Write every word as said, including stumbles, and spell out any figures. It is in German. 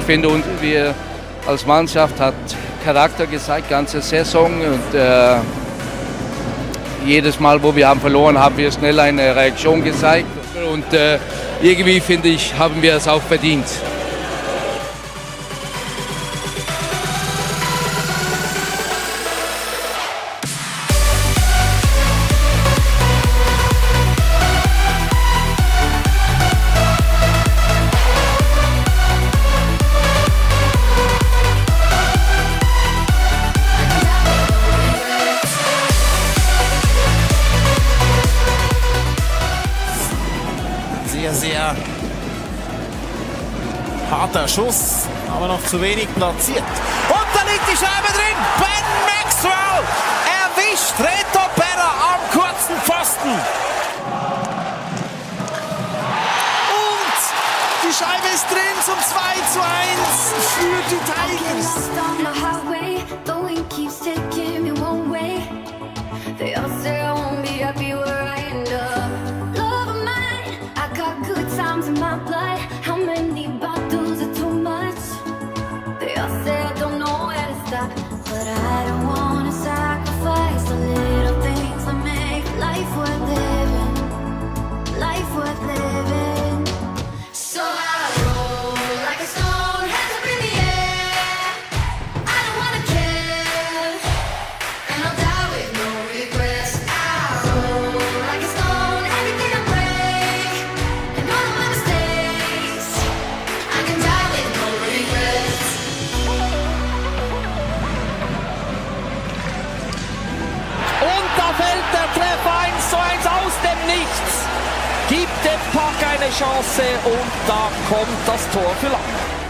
finde, und wir als Mannschaft hat Charakter gezeigt, ganze Saison. Und äh, jedes Mal, wo wir haben verloren, haben wir schnell eine Reaktion gezeigt. Und äh, irgendwie, finde ich, haben wir es auch verdient. Sehr, sehr harter Schuss, aber noch zu wenig platziert. Und da liegt die Scheibe drin. Ben Maxwell erwischt Reto Berra am kurzen Pfosten. Und die Scheibe ist drin zum zwei zu eins für die Tigers. In my blood, how many bottles are too much? They all say I don't know where to stop, but I don't wanna sacrifice the little things that make life worth living, life worth living. So I roll like a stone, hands up in the air. I don't wanna care, and I'll die with no regrets. I roll like a stone, everything I break, and all of my mistakes, I can die with no regrets. Und da fällt der Treffer eins zu eins aus dem Nichts. Gibt dem Pack eine Chance und da kommt das Tor für Lange.